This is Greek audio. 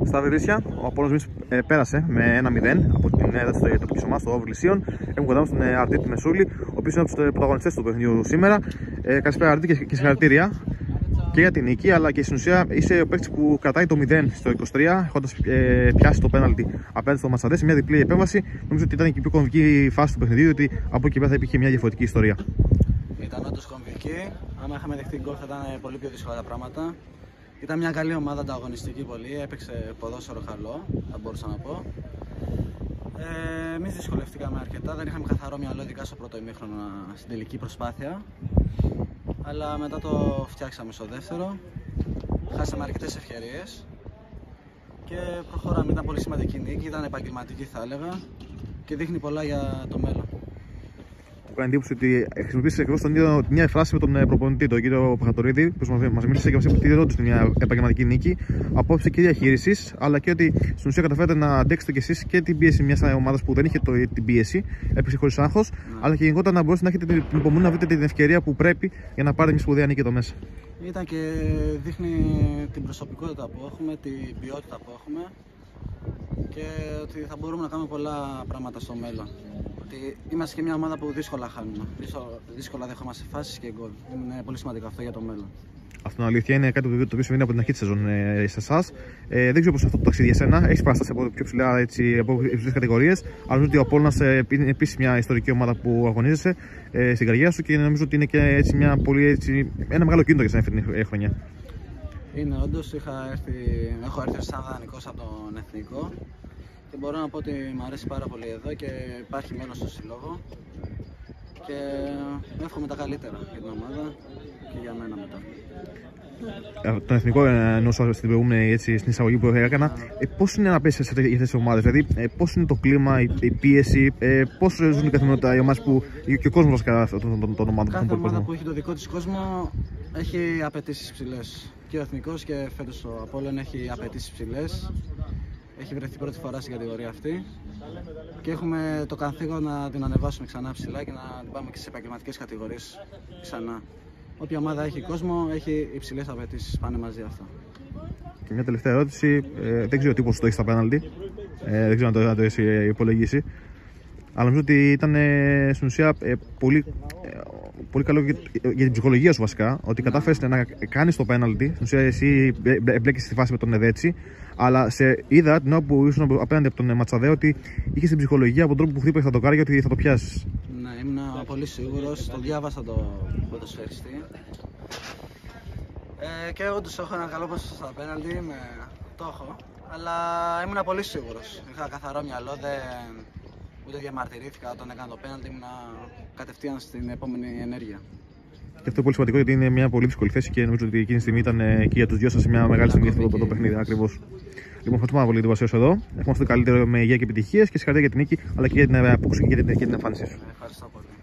Στα Βερίσια, ο Απόλλωνας πέρασε με 1-0 από την έδρα τοπική ομάδα στο Βρυσίων. Έχουμε κοντά μας τον Αρτίτη Μεσούλη, ο οποίος είναι από τους πρωταγωνιστές του παιχνιδιού σήμερα. Καλησπέρα, Αρτίτη, και συγχαρητήρια και για την νίκη, αλλά και στην ουσία είσαι ο παίκτης που κρατάει το 0 στο 23, έχοντας πιάσει το πέναλτι απέναντι στο Ματσαντέ, μια διπλή επέμβαση. Νομίζω ότι ήταν και η πιο κομβική φάση του παιχνιδιού, ότι από εκεί πέρα θα υπήρχε μια διαφορετική ιστορία. Ήταν όντως κομβική. Αν είχαμε δεχτεί γκολ θα ήταν πολύ πιο δύσκολα τα πράγματα. Ήταν μια καλή ομάδα, ανταγωνιστική πολύ, έπαιξε ποδόσφαιρο καλό, θα μπορούσα να πω. Εμείς δυσκολευτήκαμε αρκετά, δεν είχαμε καθαρό μυαλό, ειδικά στο πρώτο ημίχρονο στην τελική προσπάθεια. Αλλά μετά το φτιάξαμε στο δεύτερο, χάσαμε αρκετές ευκαιρίες και προχωράμε. Ήταν πολύ σημαντική νίκη, ήταν επαγγελματική θα έλεγα και δείχνει πολλά για το μέλλον. Μου κάνει εντύπωση ότι χρησιμοποίησε ακριβώς την ίδια φράση με τον προπονητή, τον κύριο Παχατορίδη, που μας μίλησε και μας είπε ότι δεν όντως είναι μια επαγγελματική νίκη, απόψη και διαχείρισης, αλλά και ότι στην ουσία καταφέρετε να αντέξετε κι εσείς και την πίεση μιας ομάδας που δεν είχε την πίεση, έπαιξε χωρίς άγχος, αλλά και γενικότερα να μπορέσετε να έχετε την υπομονή να βρείτε την ευκαιρία που πρέπει για να πάρετε μια σπουδαία νίκη εδώ μέσα. Ήταν και δείχνει την προσωπικότητα που έχουμε, την ποιότητα που έχουμε και ότι θα μπορούμε να κάνουμε πολλά πράγματα στο μέλλον. Ότι είμαστε και μια ομάδα που δύσκολα χάνουμε, δύσκολα δέχομαστε φάσεις και γκολ. Είναι πολύ σημαντικό αυτό για το μέλλον. Αυτό είναι αλήθεια, είναι κάτι το οποίο συμβαίνει από την αρχή τη σεζόν σε εσάς. Δεν ξέρω πώς αυτό το ταξίδι για σένα. Έχεις παραστάσει από πιο ψηλά, από υψηλές κατηγορίες. Αλλά νομίζω ότι ο Απόλλωνας είναι επίσης μια ιστορική ομάδα που αγωνίζεσαι στην καριέρα σου και νομίζω ότι είναι και έτσι ένα μεγάλο κίνητο για σένα αυτή την χρονιά. Είναι όντως, έχω έρθει σαν δανεικός από τον Εθνικό και μπορώ να πω ότι μου αρέσει πάρα πολύ εδώ και υπάρχει μέλλον στο συλλόγο και εύχομαι τα καλύτερα για την ομάδα και για μένα μετά. Τον Εθνικό εννοούσα στην προηγούμενη στην εισαγωγή που έκανα. Πώς είναι να πέσει για αυτές τις ομάδες, δηλαδή πώς είναι το κλίμα, η πίεση, πώς ζουν η καθημερινότητα οι ομάδες και ο κόσμος βασικά των ομάδων? Κάθε ομάδα που έχει το δικό της κόσμο έχει απαιτήσεις ψηλές. Και ο Εθνικός και φέτος ο Απόλλων έχει απαιτήσεις ψηλές. Έχει βρεθεί πρώτη φορά στην κατηγορία αυτή και έχουμε το καθήκον να την ανεβάσουμε ξανά ψηλά και να την πάμε και στις επαγγελματικές κατηγορίες ξανά. Όποια ομάδα έχει κόσμο έχει υψηλές απαιτήσεις, πάνε μαζί αυτά. Και μια τελευταία ερώτηση, δεν ξέρω τι ποσοστό έχει στα πέναλτι, δεν ξέρω αν το έχει υπολογίσει, αλλά νομίζω ότι ήταν στην ουσία πολύ καλό για την ψυχολογία σου βασικά, ότι κατάφερες να κάνεις το πέναλτι. Στην ουσία εσύ εμπλέκεις στη φάση με τον Εδέτσι, αλλά σε είδα την ώρα που ήσουν απέναντι από τον Ματσαδέ ότι είχες την ψυχολογία από τον τρόπο που χτύπησες τα δοκάρια ότι θα το πιάσεις. Ναι, ήμουν πολύ σίγουρος, το διάβασα το ποδοσφαιριστή και όντως έχω ένα καλό ποσοστό στα πέναλτι, το έχω, αλλά ήμουν πολύ σίγουρος. Είχα καθαρό μυαλό, ούτε διαμαρτυρήθηκα όταν έκανα το πέναλτι, ήμουν κατευθείαν στην επόμενη ενέργεια. Και αυτό είναι πολύ σημαντικό γιατί είναι μια πολύ δύσκολη θέση και νομίζω ότι εκείνη τη στιγμή ήταν και για τους δυο σας μια μεγάλη στιγμή αυτό το παιχνίδι. Ακριβώς. Λοιπόν, ευχαριστούμε πάρα πολύ για την παρουσία σου εδώ. Έχουμε αυτό το καλύτερο με υγεία και επιτυχίες και συγχαρητήρια για την νίκη αλλά και για την απόκριση και την εμφάνισή σου. Ευχαριστώ πολύ.